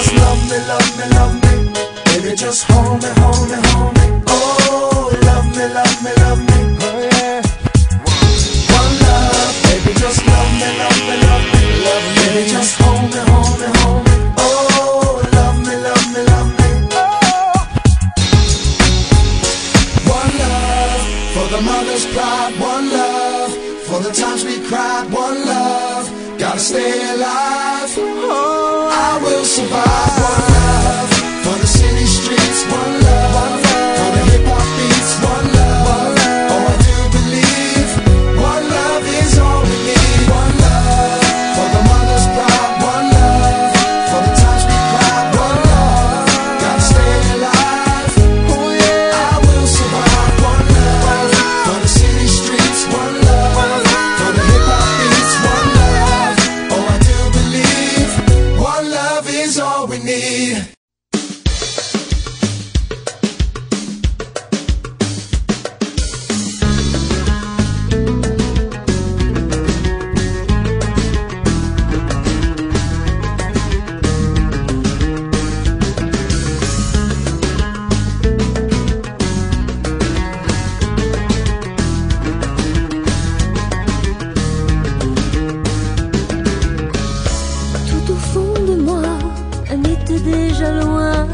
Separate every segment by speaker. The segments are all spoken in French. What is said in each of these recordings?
Speaker 1: just love me, love me, love me. Baby, just hold me, hold me, hold me. Oh, love me, love me, love me. Oh yeah. One love, baby, just love me, love me, love me. Love me, baby, just hold me, hold me, hold me. Oh, love me, love me, love me. Oh. One love for the mother's pride. One love for the times we cried. One love, gotta stay alive. Oh, I will survive. One love for the city streets. One love for the hip hop beats. One love, oh I do believe. One love is all we need. One love for the mother's pride. One love for the times we cried. One love, gotta stay alive. Oh yeah, I will survive. One love for the city streets. One love for the hip hop beats. One love, oh I do believe. One love is all we need.
Speaker 2: Tout au fond de moi, un était déjà loin.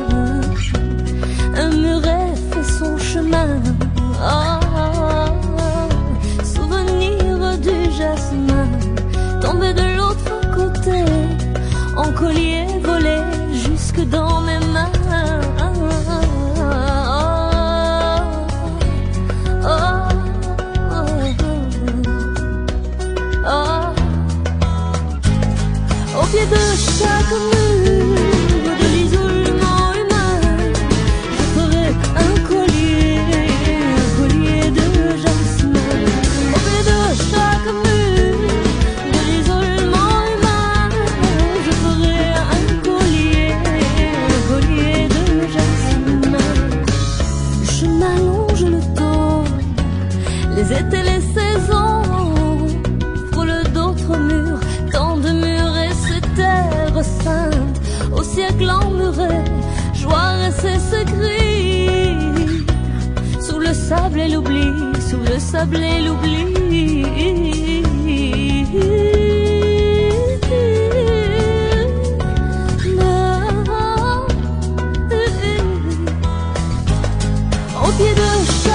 Speaker 2: Un muret fait son chemin. Ah, souvenir du jasmin tombé de l'autre côté, en collier volé jusque dans mes mains. Au pied de chaque mur de l'isolement humain, je ferai un collier de jasmin. Au pied de chaque mur de l'isolement humain, je ferai un collier de jasmin. Le chemin longe le temps, les étés, les saisons frôlent d'autres murs, tant de murs et cette terre sainte, au siècle emmuré, joie et ses secrets, sous le sable et l'oubli, sous le sable et l'oubli. Au pied de chaque